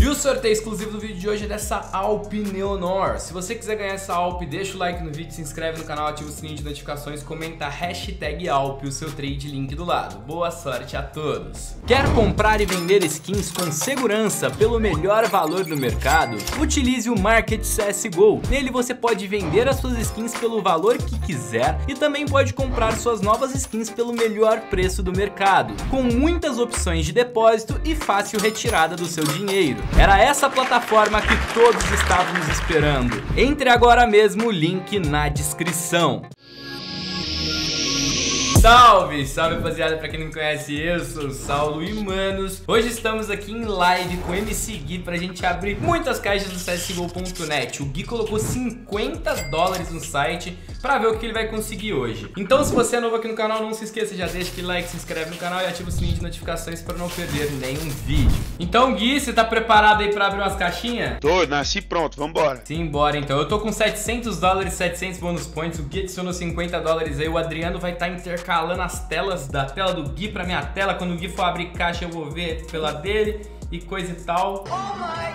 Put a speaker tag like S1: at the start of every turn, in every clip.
S1: E o sorteio exclusivo do vídeo de hoje é dessa Alp Neonor. Se você quiser ganhar essa Alp, deixa o like no vídeo, se inscreve no canal, ativa o sininho de notificações, comenta hashtag Alp, o seu trade link do lado. Boa sorte a todos! Quer comprar e vender skins com segurança pelo melhor valor do mercado? Utilize o Market CSGO. Nele você pode vender as suas skins pelo valor que quiser e também pode comprar suas novas skins pelo melhor preço do mercado, com muitas opções de depósito e fácil retirada do seu dinheiro. Era essa plataforma que todos estávamos esperando. Entre agora mesmo, o link na descrição. Salve, salve rapaziada, pra quem não me conhece, eu sou o Saulo e manos, hoje estamos aqui em live com o MC Gui pra gente abrir muitas caixas do CSGO.net. O Gui colocou $50 no site pra ver o que ele vai conseguir hoje. Então se você é novo aqui no canal, não se esqueça, já deixa aquele like, se inscreve no canal e ativa o sininho de notificações pra não perder nenhum vídeo. Então Gui, você tá preparado aí pra abrir umas caixinhas?
S2: Tô, nasci pronto, vambora.
S1: Simbora então, eu tô com $700, 700 bonus points, o Gui adicionou $50 aí, o Adriano vai estar intercalando as telas, da tela do Gui pra minha tela. Quando o Gui for abrir caixa eu vou ver pela dele e coisa e tal. Oh my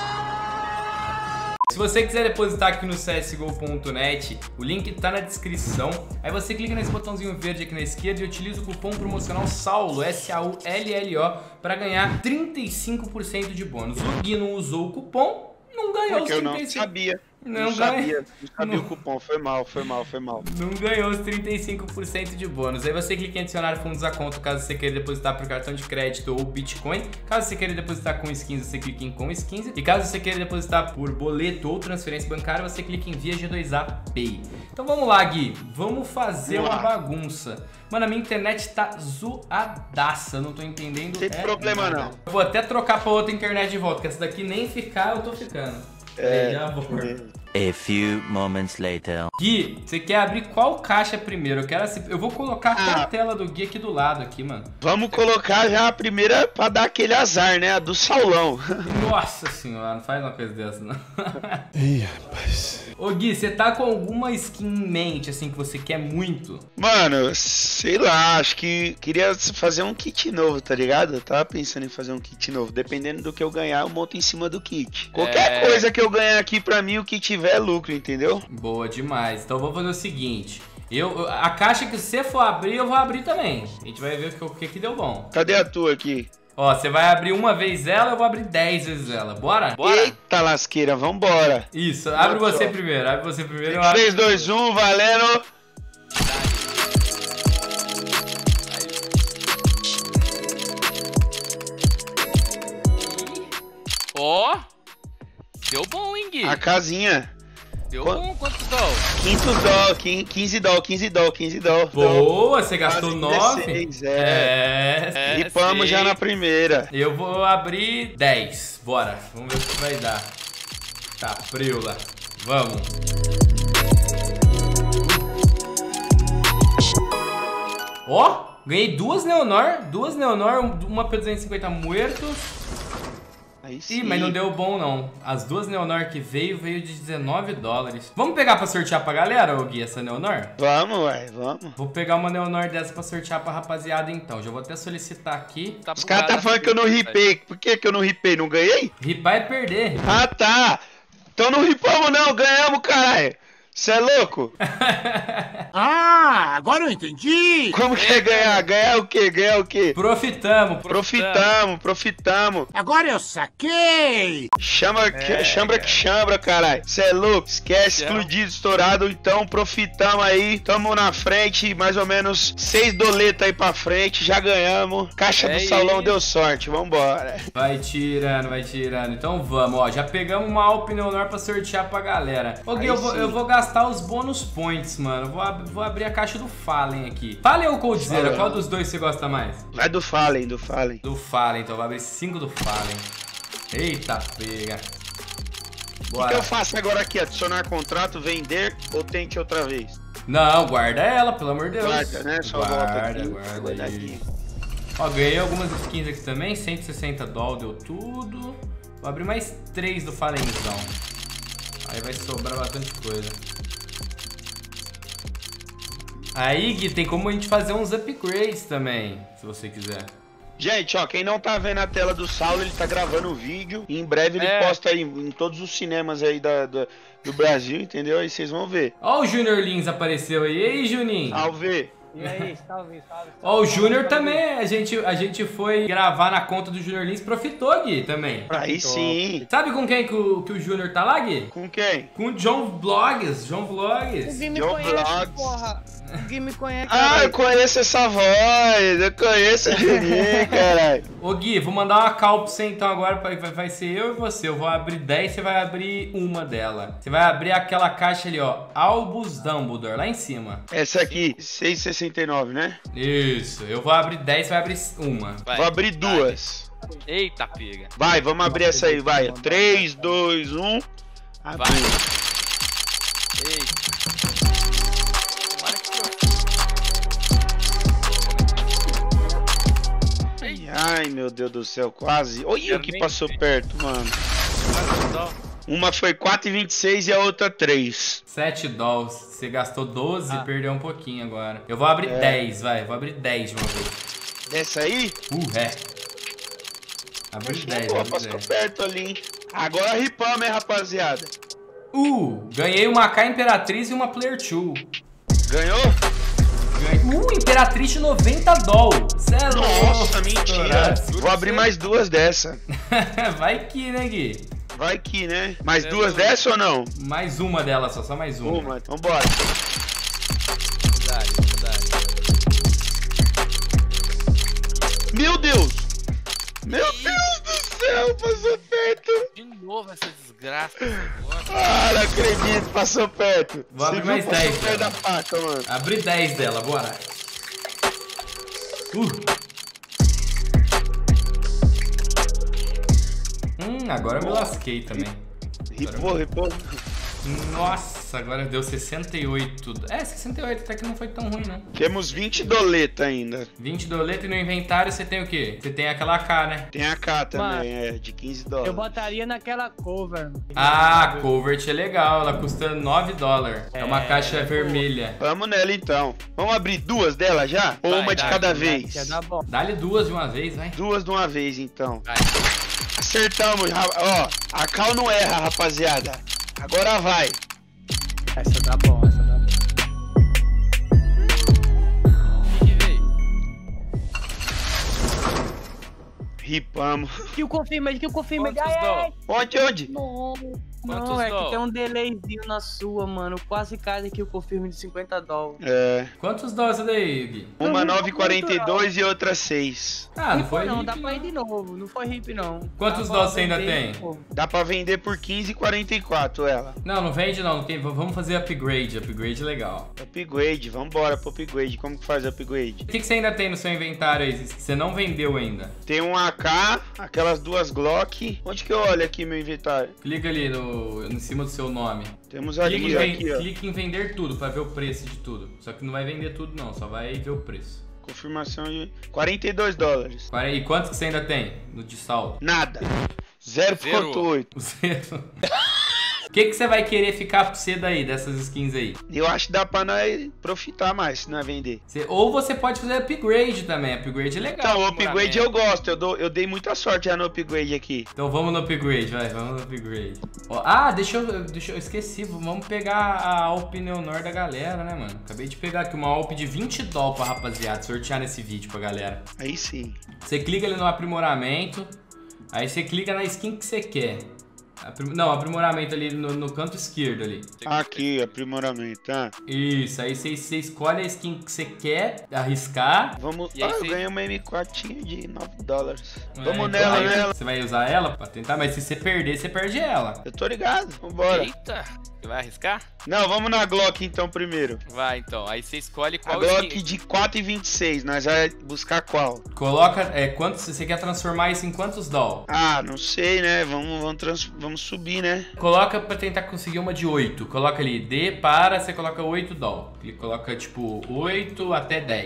S1: God! Se você quiser depositar aqui no CSGO.net, o link tá na descrição. Aí você clica nesse botãozinho verde aqui na esquerda e utiliza o cupom promocional SAULO, S-A-U-L-L-O, pra ganhar 35% de bônus. O Gui não usou o cupom, não ganhou os 35%.
S2: Eu não sabia. Não sabia o cupom, foi mal.
S1: Não ganhou os 35% de bônus. Aí você clica em adicionar fundos à conta caso você queira depositar por cartão de crédito ou Bitcoin. Caso você queira depositar com skins, você clica em com skins. E caso você queira depositar por boleto ou transferência bancária, você clica em via G2A Pay. Então vamos lá, Gui. Vamos fazer uma bagunça. Mano, a minha internet tá zoadaça, não tô entendendo.
S2: Não tem problema não.
S1: Eu vou até trocar pra outra internet de volta, que essa daqui nem ficar, eu tô ficando. Já vou.
S3: A few moments later.
S1: Gui, você quer abrir qual caixa primeiro? Eu vou colocar até a tela do Gui aqui do lado, aqui, mano.
S2: Vamos colocar já a primeira pra dar aquele azar, né? A do Saulão.
S1: Nossa senhora, não faz uma coisa dessa, não.
S2: Ih, rapaz.
S1: Ô Gui, você tá com alguma skin em mente, assim, que você quer muito?
S2: Mano, sei lá, acho que queria fazer um kit novo, tá ligado? Eu tava pensando em fazer um kit novo. Dependendo do que eu ganhar, eu monto em cima do kit. Qualquer coisa que eu ganhar aqui pra mim, o que tiver é lucro, entendeu?
S1: Boa demais. Então eu vou fazer o seguinte. A caixa que você for abrir, eu vou abrir também. A gente vai ver o que deu bom.
S2: Cadê a tua aqui?
S1: Ó, você vai abrir uma vez ela, eu vou abrir 10 vezes ela. Bora?
S2: Eita lasqueira, vambora.
S1: Isso, abre você primeiro. Abre você primeiro.
S2: 3, 2, 1, valendo.
S4: Ó, deu bom, hein, Gui?
S2: A casinha.
S4: Deu bom, quantos dólar?
S2: 15 dólar.
S1: Boa, você gastou 9?
S2: 16, Ripamos já na primeira.
S1: Eu vou abrir 10. Bora, vamos ver o que vai dar. Tá, preula. Vamos. Ó, ganhei duas Neonor, uma P250 muertos.
S2: Aí sim.
S1: Ih, mas não deu bom não. As duas Neonor que veio de $19. Vamos pegar pra sortear pra galera, ô Gui, essa Neonor?
S2: Vamos, ué, vamos.
S1: Vou pegar uma Neonor dessa pra sortear pra rapaziada então. Já vou até solicitar aqui.
S2: Os caras tá falando que eu não ripei. Por que eu não ripei? Não ganhei?
S1: Ripar é perder.
S2: Ah, tá. Então não ripamos não, ganhamos, caralho. Cê é louco?
S5: Ah, agora eu entendi!
S2: Como que é ganhar? Ganhar o quê? Ganhar o quê?
S1: Profitamos.
S5: Agora eu saquei!
S2: Chambra que chambra, caralho. Cê é louco? Esquece, explodido, estourado. Então profitamos aí. Tamo na frente, mais ou menos 6 doletas aí pra frente. Já ganhamos. Caixa do Saulão deu sorte, vambora.
S1: Vai tirando. Então vamos, ó. Já pegamos uma Alp Neonor pra sortear pra galera. Ô Gui, eu vou gastar os bônus points, mano. Vou abrir a caixa do Fallen aqui. Fallen ou Coldzera? Qual dos dois você gosta mais?
S2: Vai do Fallen.
S1: Do Fallen, então eu vou abrir 5 do Fallen. Eita, pega.
S2: O que eu faço agora aqui? Adicionar contrato, vender ou tente outra vez?
S1: Não, guarda ela, pelo amor de Deus.
S2: Guarda, né? Só
S1: guarda aí. Ó, ganhei algumas skins aqui também. 160 doll deu tudo. Vou abrir mais 3 do Fallenzão. Aí vai sobrar bastante coisa. Aí, Gui, tem como a gente fazer uns upgrades também, se você quiser.
S2: Gente, ó, quem não tá vendo a tela do Saulo, ele tá gravando o vídeo. E em breve ele posta aí em todos os cinemas aí do Brasil, entendeu? Aí vocês vão ver.
S1: Ó, o Junior Lins apareceu aí. E aí, Juninho?
S2: Salve!
S6: E aí, salve.
S1: Ó, o Júnior também, a gente foi gravar na conta do Júnior Lins, profitou, Gui, também.
S2: Aí sim.
S1: Sabe com quem que o Júnior tá lá, Gui?
S2: Com quem?
S1: Com o John Vlogs,
S6: O Gui me
S2: John
S6: conhece,
S2: Vlogs.
S6: porra. O Gui me conhece.
S2: Ah, eu conheço essa voz, eu conheço o Juninho, caralho.
S1: Ô Gui, vou mandar uma call pra você então agora, vai ser eu e você. Eu vou abrir 10, você vai abrir uma dela. Você vai abrir aquela caixa ali, ó, Albus Dumbledore, lá em cima.
S2: Essa aqui, 6,69, né?
S1: Isso, eu vou abrir 10, você vai abrir uma.
S4: Vai.
S2: Vou abrir duas.
S4: Eita, pega.
S2: Vai, vamos abrir essa aí, vai. 3, 2, 1. Abriu.
S4: Eita.
S2: Ai, meu Deus do céu, quase. Olha o que passou perto, mano.
S4: Só.
S2: Uma foi 4,26 e a outra 3.
S1: 7 dolls, você gastou 12 e perdeu um pouquinho agora. Eu vou abrir 10, vai, vou abrir 10 de uma vez.
S2: Dessa aí?
S1: É. Abri 10,
S2: Pô,
S1: abri
S2: passou
S1: 10.
S2: perto ali, hein? Agora ripamos, hein, rapaziada?
S1: Ganhei uma K Imperatriz e uma Player 2.
S2: Ganhou?
S1: Imperatriz de 90 doll. Cê é louco.
S2: Nossa, mentira. Vou abrir mais duas dessa.
S1: Vai que, né, Gui?
S2: Vai que, né? Mais duas dessa ou não?
S1: Mais uma delas, só mais uma.
S2: Uma, vambora.
S4: Verdade.
S2: Meu Deus! Meu Deus do céu, passou perto!
S4: De novo essa desgraça.
S2: Ah, não acredito, passou perto.
S1: Vou abrir
S2: Você
S1: mais
S2: viu, passou
S1: 10
S2: perto
S1: dela.
S2: da faca, mano.
S1: Abri 10 dela, bora. Agora eu me lasquei também.
S2: Ripou.
S1: Nossa, agora deu 68. 68 até que não foi tão ruim, não.
S2: Temos 20 doleta ainda.
S1: 20 doleta e no inventário você tem o quê? Você tem aquela K, né?
S2: Tem a K também,
S6: Mano,
S2: de 15 dólares.
S6: Eu botaria naquela cover.
S1: Ah, Covert é legal, ela custa 9 dólares. É uma caixa vermelha.
S2: Vamos nela então. Vamos abrir duas dela já? Ou
S4: Vai,
S2: uma de
S4: dá,
S2: cada
S6: Ia
S2: vez?
S6: dar bom.
S1: Dá-lhe duas de uma vez, vai.
S2: Duas de uma vez então.
S4: Vai.
S2: Acertamos, ó. A Cal não erra, rapaziada. Agora vai.
S6: Essa dá bom.
S4: Que veio?
S2: Ripamos.
S6: Que o confirma.
S4: Quantos dó?
S2: Onde?
S4: Quantos
S6: Não, é
S4: dó?
S6: que tem um delayzinho na sua, mano. Quase casa que eu confirmo de 50 dólares.
S2: É.
S1: Quantos dólares daí, Gui?
S2: Uma
S6: Não,
S2: 9,42 e outra 6.
S1: Ah, não foi
S6: Não,
S1: hip,
S6: dá pra ir de novo. Não foi hip, não.
S1: Quantos
S6: Dá pra
S1: dólares você ainda
S6: vender,
S1: tem?
S6: pô.
S2: Dá pra vender por 15,44 ela.
S1: Não vende não. Vamos fazer upgrade. Upgrade é legal.
S2: Upgrade, vambora pro upgrade. Como que faz upgrade?
S1: O que você ainda tem no seu inventário aí que você não vendeu ainda?
S2: Tem um AK, aquelas duas Glock. Onde que eu olho aqui meu inventário?
S1: Clica ali em cima do seu nome.
S2: Temos
S1: Clica
S2: aqui, ó.
S1: clica em vender tudo pra ver o preço de tudo. Só que não vai vender tudo não, só vai ver o preço.
S2: Confirmação de 42 dólares.
S1: E quantos que você ainda tem no de saldo?
S2: Nada. 0,8.
S1: Zero. O que você vai querer ficar cedo aí dessas skins aí?
S2: Eu acho que dá pra nós profitar mais se nós vender.
S1: Ou você pode fazer upgrade também. Upgrade é legal.
S2: Então, o upgrade eu gosto. Eu dei muita sorte já no upgrade aqui.
S1: Então vamos no upgrade, vai, vamos no upgrade. Ó, deixa eu esqueci, vamos pegar a Alp Neonor da galera, né, mano? Acabei de pegar aqui uma Alp de 20 doll pra rapaziada, sortear nesse vídeo pra galera.
S2: Aí sim.
S1: Você clica ali no aprimoramento, aí você clica na skin que você quer. Não, aprimoramento ali no canto esquerdo ali.
S2: Aqui, aprimoramento, tá?
S1: Isso, aí você escolhe a skin que você quer arriscar.
S2: Vamos.
S4: E aí
S2: Eu
S4: você-
S2: ganhei uma M4 de 9 dólares. Vamos
S1: Então
S2: nela,
S1: aí
S2: nela.
S1: Você vai usar ela pra tentar, mas se você perder, você perde ela.
S2: Eu tô ligado. Vambora.
S4: Eita. Você vai arriscar?
S2: Não, vamos na Glock então primeiro.
S4: Vai então. Aí você escolhe
S2: A
S4: qual
S2: Glock
S4: skin.
S2: de 4,26. Nós vamos buscar qual?
S1: Coloca, quantos, você quer transformar isso em quantos doll?
S2: Ah, não sei, né? Vamos subir, né?
S1: Coloca pra tentar conseguir uma de 8. Coloca ali D para, você coloca 8 doll. E coloca tipo 8 até 10.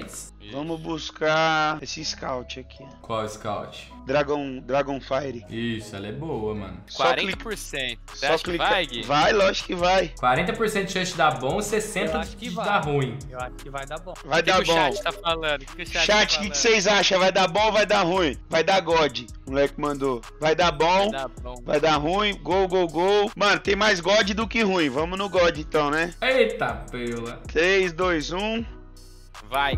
S2: Vamos buscar esse Scout aqui.
S1: Qual Scout?
S2: Dragonfire.
S1: Isso, ela é boa, mano.
S4: 40%. Você acha que vai, Gui?
S2: Vai, lógico que vai.
S1: 40% de chance de dar bom e 60% de dar ruim.
S6: Eu acho que vai dar bom.
S2: Vai
S4: O que
S2: dar
S4: que o
S2: bom.
S4: chat tá falando? O que o chat
S2: Chat,
S4: tá
S2: o que
S4: falando?
S2: vocês acham? Vai dar bom ou vai dar ruim? Vai dar God. O moleque mandou. Vai dar bom.
S4: Vai dar bom.
S2: Vai dar ruim. Gol, gol, gol. Mano, tem mais God do que ruim. Vamos no God então, né?
S1: Eita, pela.
S2: 3, 2, 1.
S4: Vai.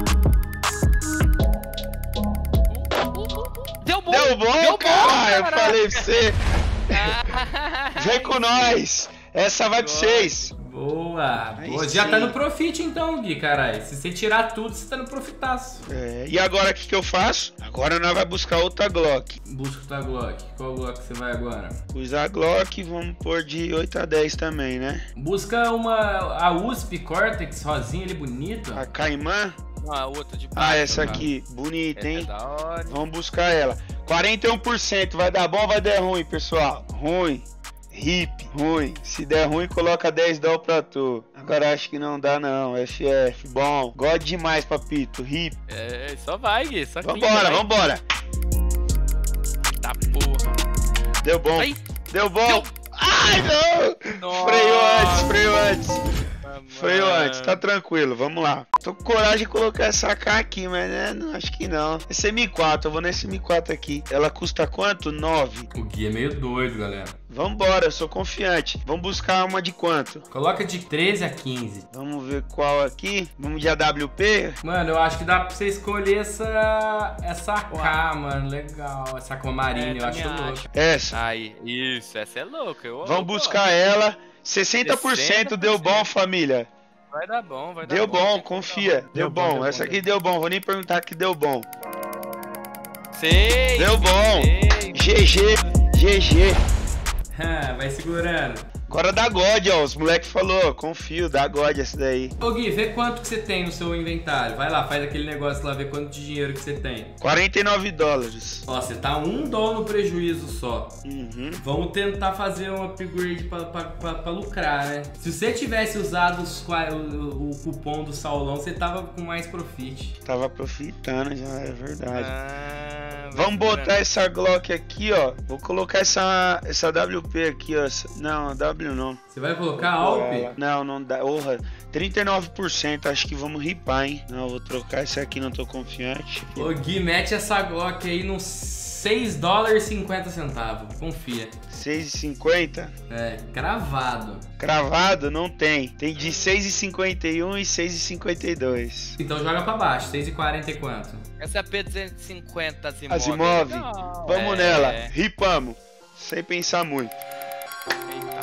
S4: Deu bom!
S2: Deu bom, cara! Eu falei pra você.
S4: Ah,
S2: Vem com nós. Essa vai pra vocês.
S1: Boa.
S2: Aí
S1: Boa. Já
S2: sim.
S1: tá no profit então, Gui, caralho. Se você tirar tudo, você tá no profitaço.
S2: É, e agora o que eu faço? Agora nós vamos buscar outra Glock.
S1: Busca tua Glock. Qual Glock você vai agora?
S2: Pus a Glock, vamos pôr de 8 a 10 também, né?
S1: Busca a USP Cortex rosinha, ele bonito.
S2: A Caimã.
S4: a outra de
S2: Ah, essa
S1: cara.
S2: aqui. Bonita,
S4: Essa é
S2: hein?
S4: da hora.
S2: Vamos buscar ela. 41%. Vai dar bom ou vai dar ruim, pessoal? Ruim. Hip, ruim. Se der ruim, coloca 10 doll pra tu. Agora acho que não dá não. FF, bom. God demais, papito. Hip.
S4: É, só vai, Gui. Só clica,
S2: Vambora,
S4: vai.
S2: vambora.
S4: Tá porra.
S2: Deu bom.
S4: Ai.
S2: Deu bom.
S4: Deu.
S2: Ai, não.
S4: Nossa.
S2: Freio antes. Freio
S4: Mano.
S2: antes, tá tranquilo, vamos lá. Tô com coragem de colocar essa AK aqui, mas né, não, acho que não. Esse M4, eu vou nesse M4 aqui. Ela custa quanto? 9.
S1: O Gui é meio doido, galera.
S2: Vambora, eu sou confiante. Vamos buscar uma de quanto?
S1: Coloca de 13 a 15.
S2: Vamos ver qual aqui. Vamos de AWP?
S1: Mano, eu acho que dá pra você escolher essa AK, mano. Legal. Essa Aquamarine, eu acho
S4: também
S1: louco.
S4: acho.
S2: Essa.
S4: Aí, isso, essa é louca.
S2: Vamos buscar ela. 60% deu bom, família.
S4: Vai dar bom, vai dar
S2: Deu
S4: bom.
S2: bom, confia. Deu bom. Essa aqui deu bom. Vou nem perguntar que deu bom.
S4: Sei.
S2: Deu bom.
S4: sei.
S2: GG.
S1: Vai segurando.
S2: Agora dá God, ó. Os moleques falou, confio, dá God essa daí.
S1: Ô Gui, vê quanto que você tem no seu inventário. Vai lá, faz aquele negócio lá, vê quanto de dinheiro que você tem.
S2: 49 dólares.
S1: Ó, você tá $1 no prejuízo só.
S2: Uhum.
S1: Vamos tentar fazer um upgrade pra lucrar, né? Se você tivesse usado o cupom do Saulão, você tava com mais profit.
S2: Tava profitando já, é verdade.
S4: Ah, vai
S2: Vamos botar
S4: segurando.
S2: essa Glock aqui, ó. Vou colocar essa WP aqui, ó. Não, W não.
S1: Você vai colocar Alp?
S2: Não dá. Porra, 39%. Acho que vamos ripar, hein? Não, vou trocar essa aqui, não tô confiante.
S1: Ô Gui, mete essa Glock aí nos $6,50. Confia.
S2: 6,50.
S1: É, cravado.
S2: Cravado? Não tem. Tem de 6,51 e 6,52.
S1: Então joga pra baixo, 6,40 e quanto?
S4: Essa é a P250 Asimov.
S2: Asimov.
S4: Legal.
S2: Vamos
S4: É.
S2: nela. Ripamos. Sem pensar muito.
S4: Eita,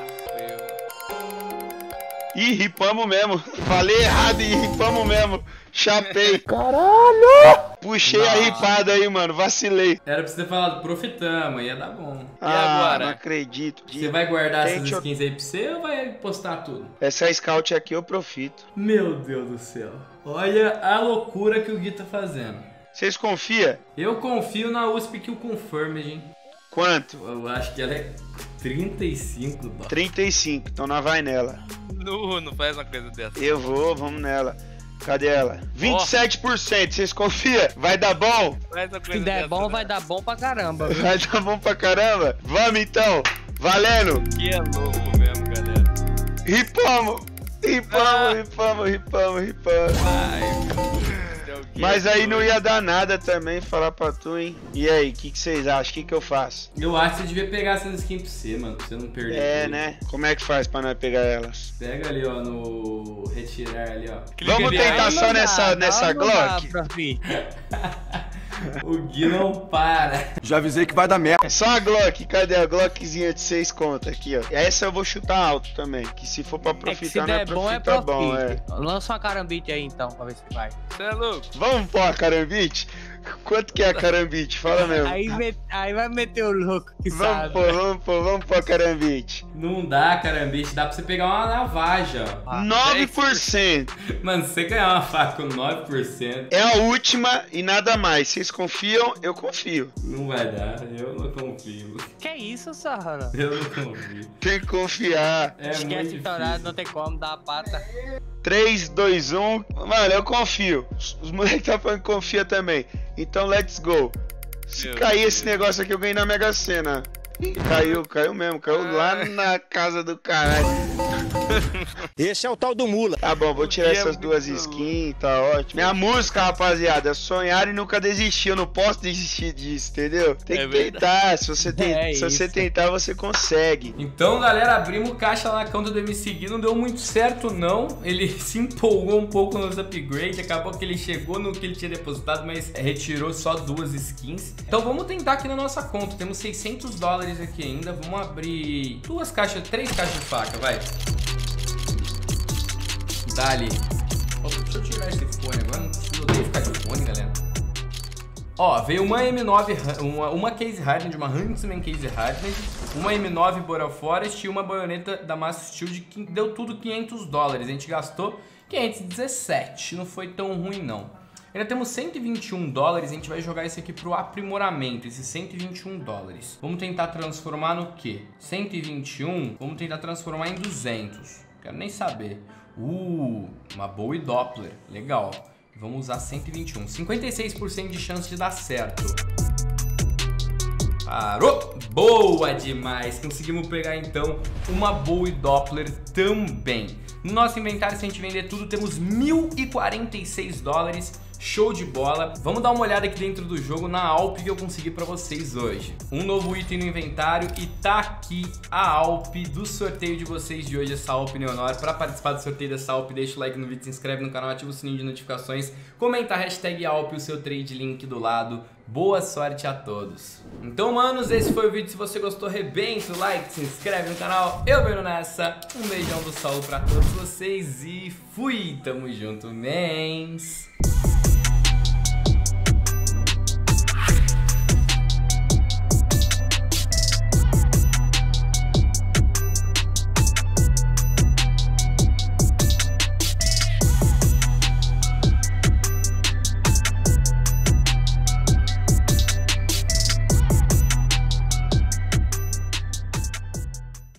S2: Ih, ripamos mesmo. Falei errado e ripamos mesmo. Chapei. Puxei a ripada aí, mano. Vacilei.
S1: Era pra você ter falado profitamos, ia dar bom.
S4: agora?
S2: Não acredito.
S1: Você vai guardar essas
S2: Tente-
S1: skins aí pra você ou vai postar tudo?
S2: Essa Scout aqui eu profito.
S1: Meu Deus do céu. Olha a loucura que o Gui tá fazendo.
S2: Vocês confiam?
S1: Eu confio na USP que o Confirmed, hein?
S2: Quanto?
S1: Eu acho que ela é 35 dólares.
S2: 35. Então nós vai nela.
S4: Não faz uma coisa dessa.
S2: Eu vou, vamos nela. Cadê ela? 27%. Vocês confiam? Vai dar bom?
S4: Faz uma coisa
S6: Se der
S4: dessa,
S6: bom,
S4: né?
S6: vai dar bom pra caramba.
S2: Vai dar bom pra caramba? Vamos então. Valendo.
S4: Que é louco mesmo, galera.
S2: Ripamos. Ripamos.
S4: Ai, meu Deus.
S2: Mas aí não ia dar nada também falar pra tu, hein? E aí, o que vocês acham? O que eu faço?
S1: Eu acho que você devia pegar essas skins pra você, mano, pra você não perder.
S2: É,
S1: tudo.
S2: né? Como é que faz pra nós pegar elas?
S1: Pega ali, ó, no retirar ali, ó.
S2: Vamos
S4: ali,
S2: tentar
S4: ai,
S2: só nessa Glock?
S1: O Gui não para.
S5: Já avisei que vai dar merda.
S2: Só a Glock, cadê a Glockzinha de 6 conto aqui, ó? Essa eu vou chutar alto também, que se for pra
S6: É que se
S2: profitar, não é
S6: der bom, é
S2: profitar bom, é.
S6: profit. Lança uma carambite aí então, pra ver se vai.
S4: Você é louco?
S2: Vamos pôr a carambite? Quanto que é a carambite? Fala mesmo.
S6: Aí vai meter o louco que
S2: Vamos
S6: sabe.
S2: pôr a carambite.
S1: Não dá, carambite. Dá pra você pegar uma navaja, ó.
S2: 9%.
S1: Mano, se você ganhar uma faca com 9%,
S2: É a última e nada mais. Vocês confiam? Eu confio.
S1: não vai dar. Eu não confio.
S6: Que isso, Sarrana?
S1: Eu não confio.
S2: Tem que confiar.
S1: É
S6: Esquece
S1: muito
S6: o torado,
S1: difícil.
S6: não tem como dar a pata.
S2: 3, 2, 1. Mano, eu confio. Os moleques tá falando que confia também. Então, let's go. Se cair esse negócio aqui, eu ganhei na Mega Sena. Ih, caiu mesmo. Caiu lá na casa do caralho.
S5: Esse é o tal do mula.
S2: Tá bom, vou tirar essas duas skins, tá ótimo. Minha música, rapaziada, é sonhar e nunca desistir. Eu não posso desistir disso, entendeu? Tem que tentar. Se você tentar, você consegue.
S1: Então, galera, abrimos caixa lá na conta do MC Gui. Não deu muito certo, não. Ele se empolgou um pouco nos upgrades. Acabou que ele chegou no que ele tinha depositado, mas retirou só 2 skins. Então, vamos tentar aqui na nossa conta. Temos $600 aqui ainda. Vamos abrir 3 caixas de faca, vai. Dali. Deixa eu tirar esse fone agora. Não odeio ficar de fone, galera. Ó, veio uma M9, uma Case Hardened, uma Huntsman Case Hardened, uma M9 Boreal Forest e uma baioneta da Master Steel que deu tudo $500. A gente gastou 517. Não foi tão ruim, não. Ainda temos $121, a gente vai jogar isso aqui pro aprimoramento, esses $121. Vamos tentar transformar no quê? 121, vamos tentar transformar em 200. Quero nem saber. Uma Bowie Doppler, legal. Vamos usar 121, 56% de chance de dar certo. Parou! Boa demais! Conseguimos pegar então uma Bowie Doppler também. No nosso inventário, se a gente vender tudo, temos $1.046. Show de bola. Vamos dar uma olhada aqui dentro do jogo na Alp que eu consegui pra vocês hoje. Um novo item no inventário e tá aqui a Alp do sorteio de vocês de hoje, essa Alp Neonor. Pra participar do sorteio dessa Alp, deixa o like no vídeo, se inscreve no canal, ativa o sininho de notificações, comenta a hashtag Alp, o seu trade link do lado. Boa sorte a todos. Então, manos, esse foi o vídeo. Se você gostou, rebenta o like, se inscreve no canal. Eu venho nessa. Um beijão do Saulo pra todos vocês e fui. Tamo junto, mens.